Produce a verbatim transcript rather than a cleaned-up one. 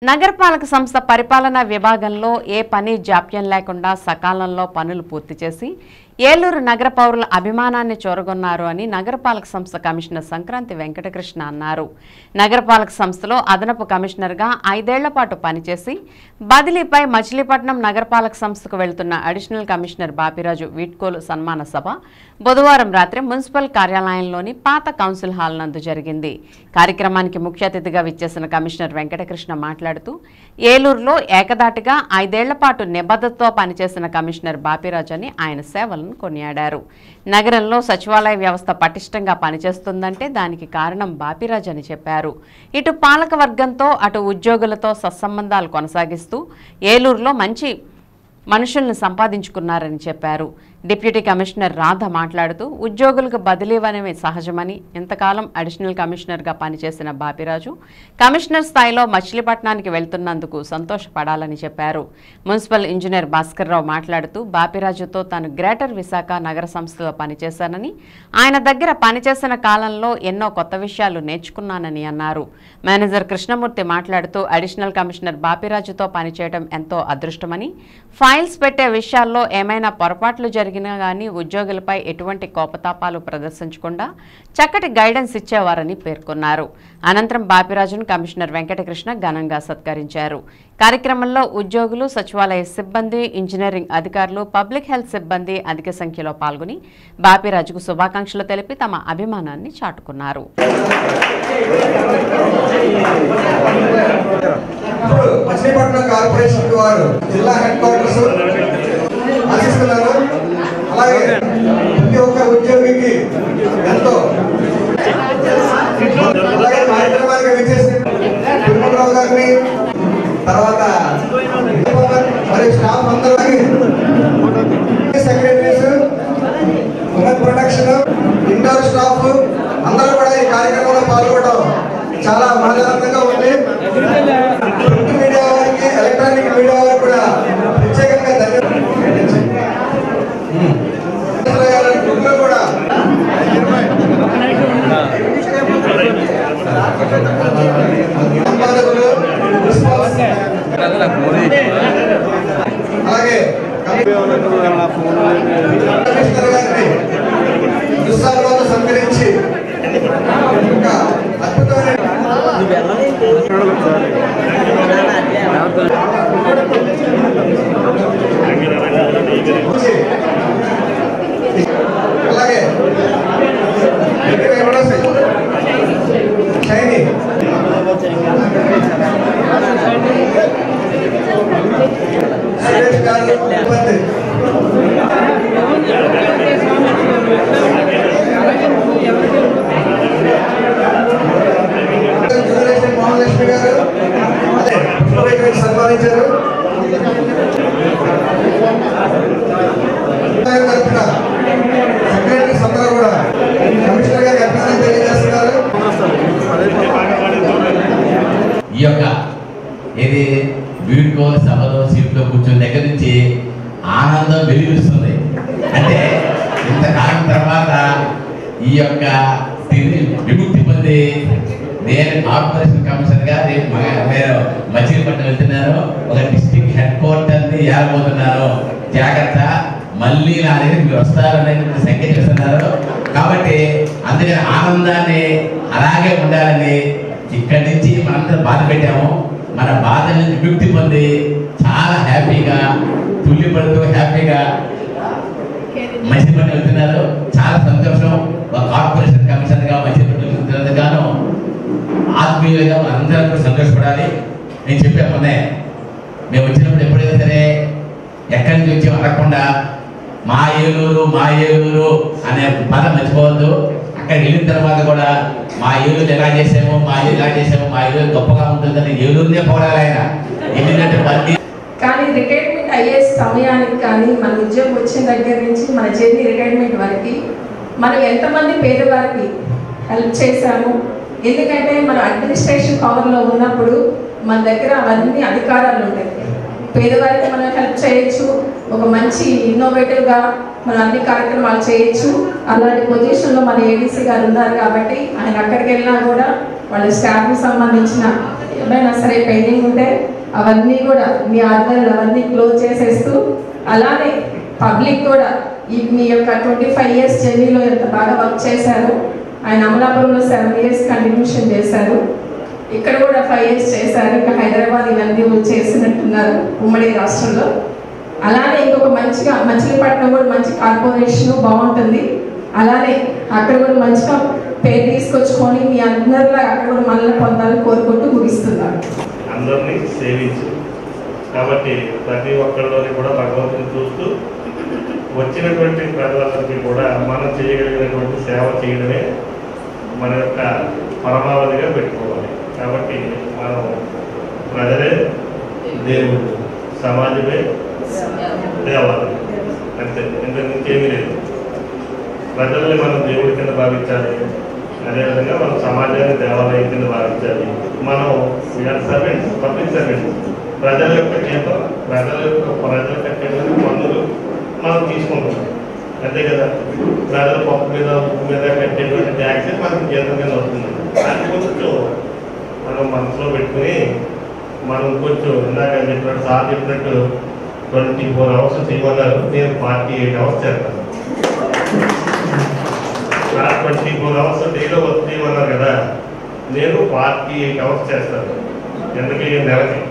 నగరపాలక సంస్థ పరిపాలనా విభాగంలో ఏ పని జాప్యం లేకుండా సకాలంలో పనులు పూర్తి చేసి ఏలూరు నగర పౌరుల అభిమానాన్ని చూరగొన్నారు అని నగరపాలక సంస్థ కమిషనర్ సంక్రాంతి వెంకటకృష్ణ అన్నారు. నగరపాలక సంస్థలో అదనపు కమిషనర్గా ఐదేళ్ల పాటు పనిచేసి బదిలీపై మచిలీపట్నం నగరపాలక సంస్థకు వెళ్తున్న అడిషనల్ కమిషనర్ బాపిరాజు వీడ్కోలు సన్మాన సభ బుధవారం రాత్రి మున్సిపల్ కార్యాలయంలోని పాత కౌన్సిల్ హాల్ నందు జరిగింది. కార్యక్రమానికి ముఖ్య అతిథిగా విచ్చేసిన కమిషనర్ వెంకటకృష్ణ మాట్లాడుతూ ఏలూరులో ఏకదాటిగా ఐదేళ్ల పాటు నిబద్ధతతో పనిచేసిన కమిషనర్ బాపిరాజు అని ఆయన సేవలను కొనియాడారు. నగరంలో సచివాలయ వ్యవస్థ పటిష్టంగా పనిచేస్తుందంటే దానికి కారణం బాపిరాజు అని చెప్పారు. ఇటు పాలక వర్గంతో అటు ఉద్యోగులతో సత్సంబంధాలు కొనసాగిస్తూ ఏలూరులో మంచి మనుషులను సంపాదించుకున్నారని చెప్పారు. డిప్యూటీ కమిషనర్ రాధ మాట్లాడుతూ ఉద్యోగులకు బదిలీ అనేవి సహజమని, ఇంతకాలం అడిషనల్ కమిషనర్గా పనిచేసిన బాపిరాజు కమిషనర్ స్థాయిలో మచిలీపట్నానికి వెళ్తున్నందుకు సంతోషపడాలని చెప్పారు. మున్సిపల్ ఇంజనీర్ భాస్కర్రావు మాట్లాడుతూ బాపిరాజుతో తాను గ్రేటర్ విశాఖ నగర సంస్థలో పనిచేశానని, ఆయన దగ్గర పనిచేసిన కాలంలో ఎన్నో కొత్త విషయాలు నేర్చుకున్నానని అన్నారు. మేనేజర్ కృష్ణమూర్తి మాట్లాడుతూ అడిషనల్ కమిషనర్ బాపిరాజుతో పనిచేయడం ఎంతో అదృష్టమని, ఫైల్స్ పెట్టే విషయాల్లో ఏమైనా పొరపాట్లు జరిగినా కానీ ఉద్యోగులపై ఎటువంటి కోపతాపాలు ప్రదర్శించకుండా చక్కటి గైడెన్స్ ఇచ్చేవారని పేర్కొన్నారు. అనంతరం బాపిరాజును కమిషనర్ వెంకటకృష్ణ ఘనంగా సత్కరించారు. కార్యక్రమంలో ఉద్యోగులు, సచివాలయ సిబ్బంది, ఇంజనీరింగ్ అధికారులు, పబ్లిక్ హెల్త్ సిబ్బంది అధిక సంఖ్యలో పాల్గొని బాపిరాజుకు శుభాకాంక్షలు తెలిపి తమ అభిమానాన్ని చాటుకున్నారు. మచిలీపట్నం కార్పొరేషన్ వారు జిల్లా హెడ్ క్వార్టర్స్ ఆశిస్తున్నారు. అలాగే ప్రతి ఒక్క ఉద్యోగికి ఎంతో అలాగే కార్యక్రమానికి విచ్చేసిన తిరుమలరావు గారిని, తర్వాత మరియు స్టాఫ్ అందరికీ, secretaries, women protection, indoor staff అందరూ కూడా ఈ కార్యక్రమంలో పాల్గొనడం చాలా ఆనందంగా ఉంది. ప్రింట్ మీడియా వారికి, ఎలక్ట్రానిక్ మీడియా వారికి కూడా ప్రత్యేకంగా ధన్యవాదాలు కూడా అలాగే కమిషనర్ గారిని దుస్సాలతో సంకరించి ఒక అద్భుతమైన అలాగే షైనీ సురేష్ గారు ఇబ్బంది మహాలక్ష్మి గారు అదే సన్మానించారు. సెక్రటరీస్ అందరూ కూడా కమిషనర్ గారికి అభినందన తెలియజేస్తున్నారు. ఈ యొక్క ఇది వీడ్కోలు సభలో సీట్లో కూర్చొని దగ్గర నుంచి ఆనందం వెలుగుస్తుంది. అంటే ఇంతకాలం తర్వాత ఈ యొక్క విముక్తి పొంది నేను కార్పొరేషన్ కమిషనర్ గా రేపు నేను మచిలీపట్నం వెళ్తున్నాను. ఒక డిస్ట్రిక్ట్ హెడ్ క్వార్టర్ ని ఏర్పడుతున్నారు. జాగ్రత్త, మళ్ళీ నా దగ్గర మీరు వస్తారనే సంఖ్య చేస్తున్నారు. కాబట్టి అందుకని ఆనందాన్ని అలాగే ఉండాలని ఇక్కడి నుంచి మనందరం బాధ పెట్టాము. మన బాధ నుంచి విముక్తి పొంది చాలా హ్యాపీగా తుల్లి పడుతూ హ్యాపీగా మచిలీపట్నం వెళ్తున్నారు. చాలా సంతోషం. ఒక కార్పొరేషన్ కమిషనర్ గా మచిలీపట్నం వెళ్తున్నందుకు ఆత్మీయులుగా అందరూ కూడా సంతోషపడాలి. నేను చెప్పామనే మేము వచ్చినప్పుడు ఎప్పుడైనా సరే ఎక్కడి నుంచి వచ్చి అనకుండా మా ఏలూరు మా ఏలూరు అనే పదం మర్చిపోవద్దు. అక్కడికి వెళ్ళిన తర్వాత కూడా మా ఏలూరు ఎలా చేసాము, మా ఏలూరు ఎలా చేసాము, మా ఏలూరు గొప్పగా ఉంటుందని ఏలూరునే పోరాలి ఆయన. ఎందుకంటే ప్రతి కానీ రిటైర్మెంట్ అయ్యే సమయానికి కానీ మన ఉద్యోగం వచ్చిన దగ్గర నుంచి మన జర్నీ రిటైర్మెంట్ వరకు మనం ఎంతమంది పేదవారికి హెల్ప్ చేశాము. ఎందుకంటే మన అడ్మినిస్ట్రేషన్ పవర్లో ఉన్నప్పుడు మన దగ్గర అవన్నీ అధికారాలు ఉంటాయి. పేదవారికి మనం హెల్ప్ చేయొచ్చు, ఒక మంచి ఇన్నోవేటివ్గా మనం అన్ని కార్యక్రమాలు చేయొచ్చు. అలాంటి పొజిషన్లో మన ఏడీసీ గారు ఉన్నారు కాబట్టి ఆయన అక్కడికి వెళ్ళినా కూడా వాళ్ళ స్టాఫ్కి సంబంధించిన ఏమైనా సరే పెండింగ్ ఉంటే అవన్నీ కూడా మీ ఆర్డర్లు అవన్నీ క్లోజ్ చేసేస్తూ, అలానే పబ్లిక్ కూడా ఈ మీ యొక్క ట్వంటీ ఫైవ్ ఇయర్స్ జర్నీలో ఎంత బాగా వర్క్ చేశారు. ఆయన అమలాపురంలో సెవెన్ ఇయర్స్ కంటిన్యూషన్ చేశారు, ఇక్కడ కూడా ఫైవ్ ఇయర్స్ చేశారు, ఇంకా హైదరాబాద్ ఇవన్నీ చేసినట్టున్నారు ఉమ్మడి రాష్ట్రంలో. అలానే ఇంకొక మంచిగా మచిలీపట్నం కూడా మంచి కార్పొరేషన్ బాగుంటుంది, అలానే అక్కడ కూడా మంచిగా పేరు తీసుకొచ్చుకొని మీ అందరిలా అక్కడ కూడా మనల్ని పొందాలని కోరుకుంటూ ముగిస్తున్నారు. అందరినీ సేవించు కాబట్టి ప్రతి ఒక్కరిలోని కూడా భగవంతుని చూస్తూ వచ్చినటువంటి ప్రజలందరికీ కూడా మనం చేయగలిగినటువంటి సేవ చేయడమే మన యొక్క పరమావధిగా పెట్టుకోవాలి. కాబట్టి మనం ప్రజలే దేవుడు, సమాజమే దేవాలయం, అంతే, ఇంతకు ఇంకేమీ లేదు. ప్రజల్ని మనం దేవుడి కింద భావించాలి, అదేవిధంగా మనం సమాజాన్ని దేవాలయం కింద భావించాలి. మనం వీఆర్ సర్వెంట్స్, పబ్లిక్ సర్వెంట్స్, ప్రజల యొక్క జీతం, ప్రజల యొక్క ప్రజల కట్టేటువంటి పన్నులు మనం తీసుకుంటాం, అంతే కదా. ప్రజల పప్పు మీద ఉప్పు మీద కట్టేటువంటి ట్యాక్సెస్ మనకి జీతం కింద వస్తుంది. దాన్ని కొంచెం మనం మనసులో పెట్టుకుని మనం కొంచెం ఇందాక చెప్పినట్టు సార్ చెప్పినట్టు ట్వంటీ ఫోర్ అవర్స్ చేయమన్నారు, నేను ఫార్టీ ఎయిట్ అవర్స్ చేస్తాను. ట్వంటీ ఫోర్ అవర్స్ డేలో వర్క్ చేయమన్నారు కదా, నేను ఫార్టీ ఎయిట్ అవర్స్ చేస్తాను. ఎందుకంటే నెలకి